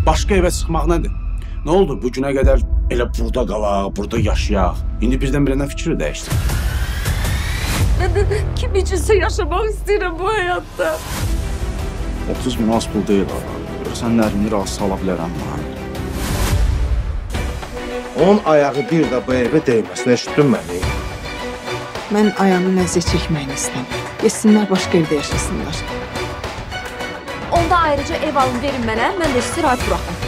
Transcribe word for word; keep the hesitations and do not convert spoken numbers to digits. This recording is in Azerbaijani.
başqa evə çıxmaq nədir? Nə oldu? Bu günə qədər elə burada qalaq, burada yaşayaq. İndi birdən birəndən fikri dəyişdi. Mən də kim üçünsə yaşamaq istəyirəm bu həyatda. otuz min az pul deyil ha. Görsən Nərmini razı sala bilərəm mən. Onun ayağı bir də bu evə dəyməsin, eşitdin məni? Mən ayağımın əziyyət çəkməyini istəmirəm. Yesinlər, başqa evdə yaşasınlar. Onda ayrıca ev alın verin mənə, mən də istirahət buraxım.